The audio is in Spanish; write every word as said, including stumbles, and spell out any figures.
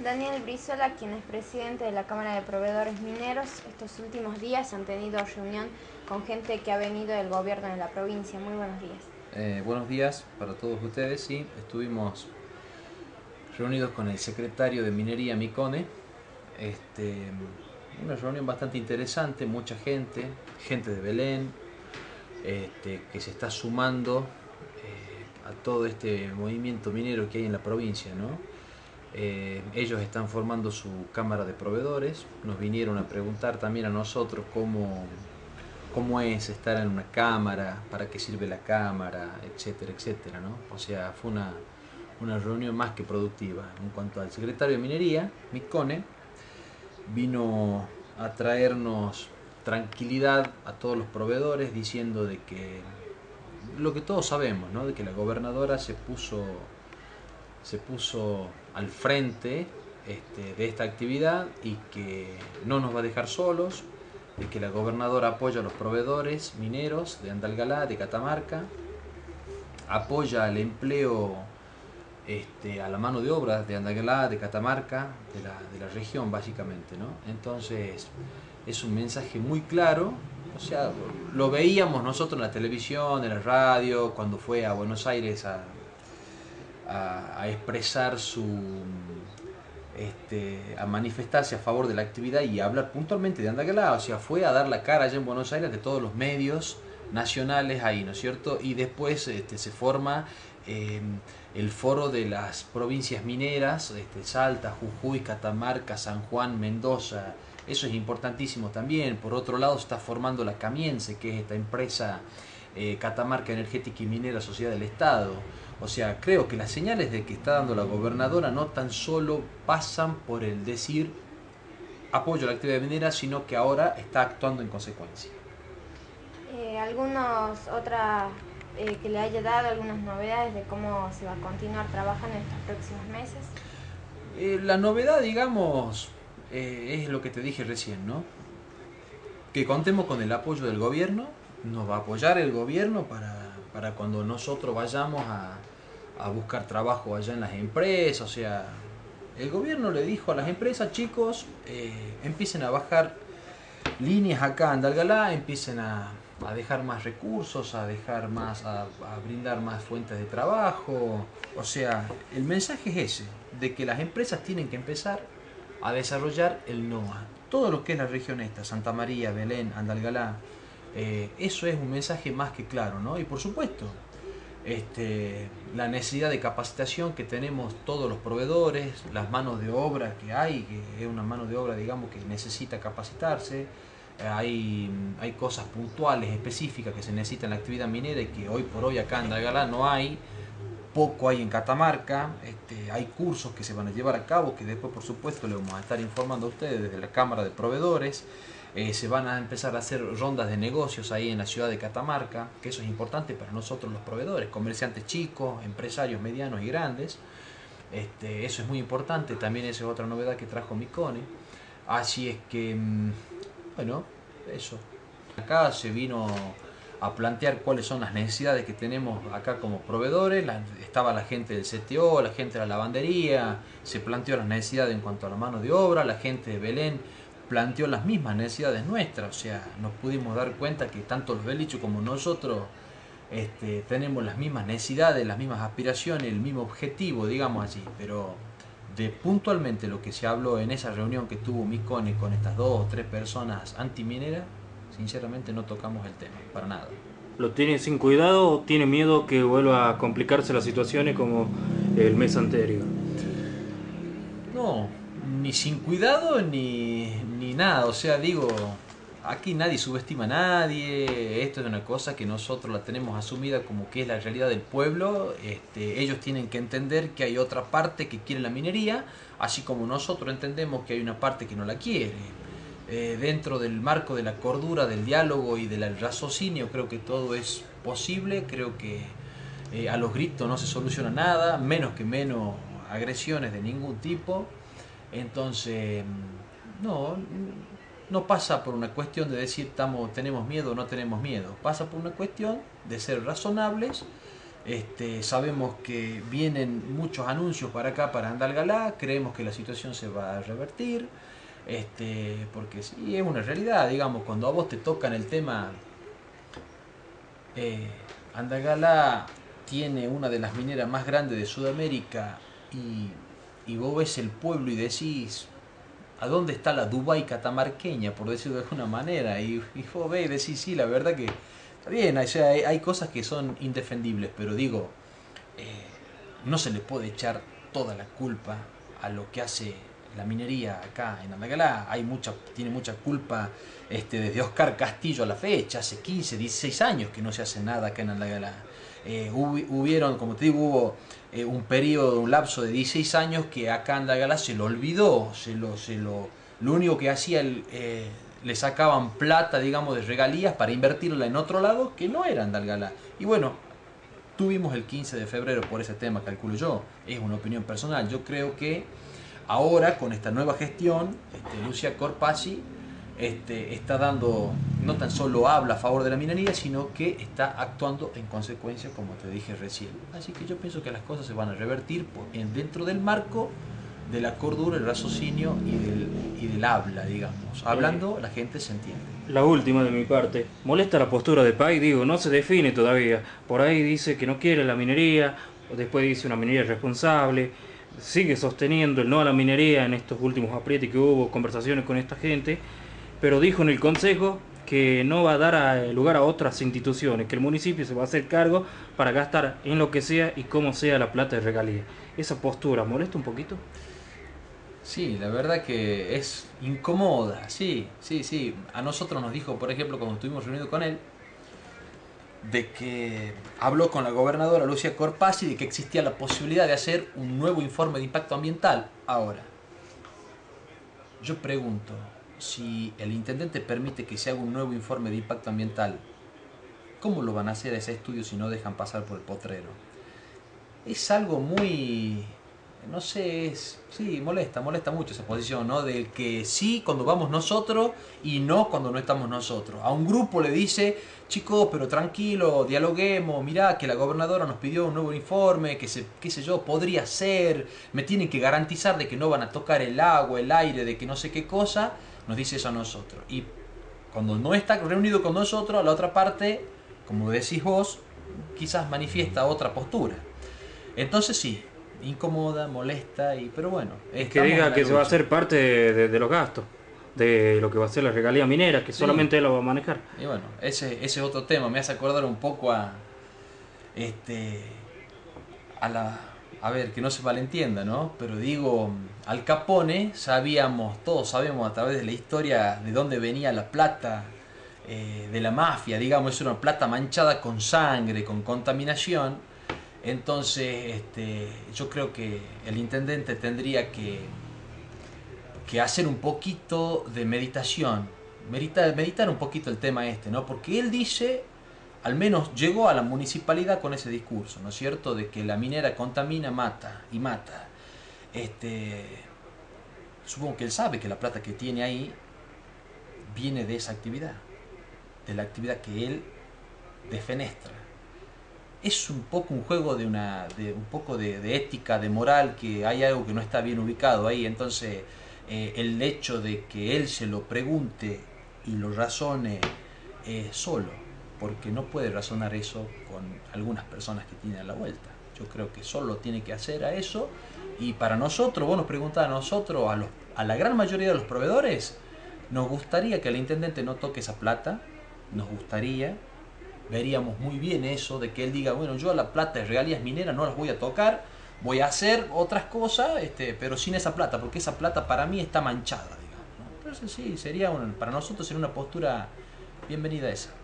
Daniel Brizola, quien es presidente de la Cámara de Proveedores Mineros, estos últimos días han tenido reunión con gente que ha venido del gobierno de la provincia. Muy buenos días. Eh, buenos días para todos ustedes. Sí, estuvimos reunidos con el secretario de Minería Micone. Este, una reunión bastante interesante, mucha gente, gente de Belén, este, que se está sumando eh, a todo este movimiento minero que hay en la provincia, ¿no? Eh, ellos están formando su cámara de proveedores, nos vinieron a preguntar también a nosotros cómo, cómo es estar en una cámara, para qué sirve la cámara, etcétera, etcétera, ¿no? O sea, fue una, una reunión más que productiva. En cuanto al secretario de Minería, Micone, vino a traernos tranquilidad a todos los proveedores diciendo de que lo que todos sabemos, ¿no? De que la gobernadora se puso se puso al frente este, de esta actividad y que no nos va a dejar solos, de que la gobernadora apoya a los proveedores mineros de Andalgalá, de Catamarca, apoya al empleo, este, a la mano de obra de Andalgalá, de Catamarca, de la, de la región básicamente, ¿no? Entonces es un mensaje muy claro. O sea, lo veíamos nosotros en la televisión, en la radio, cuando fue a Buenos Aires a, a, a expresar su, este, a manifestarse a favor de la actividad y a hablar puntualmente de Andalgalá. O sea, fue a dar la cara allá en Buenos Aires de todos los medios nacionales ahí, ¿no es cierto? Y después este, se forma eh, el foro de las provincias mineras, este, Salta, Jujuy, Catamarca, San Juan, Mendoza. Eso es importantísimo también. Por otro lado, se está formando la Camiense, que es esta empresa eh, Catamarca Energética y Minera Sociedad del Estado. O sea, creo que las señales de que está dando la gobernadora no tan solo pasan por el decir apoyo a la actividad minera, sino que ahora está actuando en consecuencia. Eh, algunos otras eh, que le haya dado algunas novedades de cómo se va a continuar trabajando en estos próximos meses. Eh, la novedad, digamos, eh, es lo que te dije recién, ¿no? Que contemos con el apoyo del gobierno, nos va a apoyar el gobierno para, para cuando nosotros vayamos a, a buscar trabajo allá en las empresas. O sea, el gobierno le dijo a las empresas: chicos, eh, empiecen a bajar líneas acá en Andalgalá, empiecen a, a dejar más recursos, a dejar más, a, a brindar más fuentes de trabajo. O sea, el mensaje es ese, de que las empresas tienen que empezar a desarrollar el NOA. Todo lo que es la región esta, Santa María, Belén, Andalgalá, eh, eso es un mensaje más que claro, ¿no? Y por supuesto, este, la necesidad de capacitación que tenemos todos los proveedores, las manos de obra que hay, que es una mano de obra, digamos, que necesita capacitarse. Hay, hay cosas puntuales, específicas que se necesitan en la actividad minera y que hoy por hoy acá en Andalgalá no hay. Poco hay en Catamarca. Este, hay cursos que se van a llevar a cabo, que después por supuesto le vamos a estar informando a ustedes desde la Cámara de Proveedores. Eh, se van a empezar a hacer rondas de negocios ahí en la ciudad de Catamarca, que eso es importante para nosotros los proveedores, comerciantes chicos, empresarios medianos y grandes. Este, eso es muy importante, también esa es otra novedad que trajo Micone. Así es que, bueno, eso. Acá se vino a plantear cuáles son las necesidades que tenemos acá como proveedores. La, estaba la gente del C T O, la gente de la lavandería, se planteó las necesidades en cuanto a la mano de obra, la gente de Belén planteó las mismas necesidades nuestras. O sea, nos pudimos dar cuenta que tanto los belichos como nosotros este, tenemos las mismas necesidades, las mismas aspiraciones, el mismo objetivo, digamos así. Pero de puntualmente lo que se habló en esa reunión que tuvo Micone con estas dos o tres personas antimineras, sinceramente no tocamos el tema, para nada. ¿Lo tiene sin cuidado o tiene miedo que vuelva a complicarse las situaciones como el mes anterior? No, ni sin cuidado ni, ni nada. O sea, digo, aquí nadie subestima a nadie. Esto es una cosa que nosotros la tenemos asumida como que es la realidad del pueblo. Este, ellos tienen que entender que hay otra parte que quiere la minería, así como nosotros entendemos que hay una parte que no la quiere. Eh, dentro del marco de la cordura, del diálogo y del raciocinio, creo que todo es posible. Creo que eh, a los gritos no se soluciona nada, menos que menos agresiones de ningún tipo. Entonces, no, no pasa por una cuestión de decir estamos, tenemos miedo o no tenemos miedo. Pasa por una cuestión de ser razonables Este, sabemos que vienen muchos anuncios para acá, para Andalgalá, creemos que la situación se va a revertir, este, porque sí, es una realidad, digamos, cuando a vos te tocan el tema, eh, Andalgalá tiene una de las mineras más grandes de Sudamérica y, y vos ves el pueblo y decís, ¿a dónde está la Dubái catamarqueña, por decirlo de alguna manera? Y, y vos ves y decís, sí, la verdad que está bien, o sea, hay, hay cosas que son indefendibles, pero digo, eh, no se le puede echar toda la culpa a lo que hace la minería acá en Andalgalá. Hay mucha, tiene mucha culpa este, desde Oscar Castillo a la fecha, hace quince, dieciséis años que no se hace nada acá en Andalgalá. Eh, hubieron, como te digo, hubo eh, un periodo, un lapso de dieciséis años que acá en Andalgalá se lo olvidó, se lo, se lo, lo único que hacía el... Eh, le sacaban plata, digamos, de regalías para invertirla en otro lado que no era Andalgalá. Y bueno, tuvimos el quince de febrero por ese tema, calculo yo. Es una opinión personal. Yo creo que ahora, con esta nueva gestión, este, Lucia Corpazzi este, está dando, no tan solo habla a favor de la minería, sino que está actuando en consecuencia, como te dije recién. Así que yo pienso que las cosas se van a revertir por, en, dentro del marco de la cordura, el raciocinio y del, y del habla, digamos. Hablando, la gente se entiende. La última de mi parte. Molesta la postura de Pay, digo, no se define todavía. Por ahí dice que no quiere la minería, después dice una minería responsable, sigue sosteniendo el no a la minería en estos últimos aprietes que hubo, conversaciones con esta gente, pero dijo en el Consejo que no va a dar a, lugar a otras instituciones, que el municipio se va a hacer cargo para gastar en lo que sea y como sea la plata de regalía. ¿Esa postura molesta un poquito? Sí, la verdad que es incómoda, sí, sí, sí. A nosotros nos dijo, por ejemplo, cuando estuvimos reunidos con él, de que habló con la gobernadora Lucia Corpazzi de que existía la posibilidad de hacer un nuevo informe de impacto ambiental. Ahora, yo pregunto, si el intendente permite que se haga un nuevo informe de impacto ambiental, ¿cómo lo van a hacer ese estudio si no dejan pasar por el potrero? Es algo muy... no sé, es, sí, molesta, molesta mucho esa posición, ¿no? De que sí cuando vamos nosotros y no cuando no estamos nosotros. A un grupo le dice, chicos, pero tranquilo, dialoguemos, mirá que la gobernadora nos pidió un nuevo informe, que se, qué sé yo, podría ser, me tienen que garantizar de que no van a tocar el agua, el aire, de que no sé qué cosa, nos dice eso a nosotros. Y cuando no está reunido con nosotros, a la otra parte, como decís vos, quizás manifiesta otra postura. Entonces sí, incómoda, molesta, y pero bueno. Que diga que se va a hacer parte de, de, de los gastos, de lo que va a ser la regalía minera, que sí, solamente él lo va a manejar. Y bueno, ese, ese es otro tema, me hace acordar un poco a, este, a la, a ver, que no se malentienda, ¿no? Pero digo, Al Capone, sabíamos, todos sabemos a través de la historia de dónde venía la plata eh, de la mafia, digamos, es una plata manchada con sangre, con contaminación. Entonces, este, yo creo que el intendente tendría que, que hacer un poquito de meditación, meditar, meditar un poquito el tema este, ¿no? Porque él dice, al menos llegó a la municipalidad con ese discurso, ¿no es cierto?, de que la minera contamina, mata y mata. Este, supongo que él sabe que la plata que tiene ahí viene de esa actividad, de la actividad que él defenestra. Es un poco un juego de una de un poco de, de ética, de moral, que hay algo que no está bien ubicado ahí. Entonces eh, el hecho de que él se lo pregunte y lo razone eh, solo, porque no puede razonar eso con algunas personas que tiene a la vuelta. Yo creo que solo tiene que hacer a eso. Y para nosotros, vos nos preguntás a nosotros, a, los, a la gran mayoría de los proveedores, nos gustaría que el intendente no toque esa plata, nos gustaría. Veríamos muy bien eso, de que él diga, bueno, yo a la plata de regalías mineras no las voy a tocar, voy a hacer otras cosas, este, pero sin esa plata, porque esa plata para mí está manchada, digamos, ¿no? Entonces sí, sería un, para nosotros sería una postura bienvenida esa.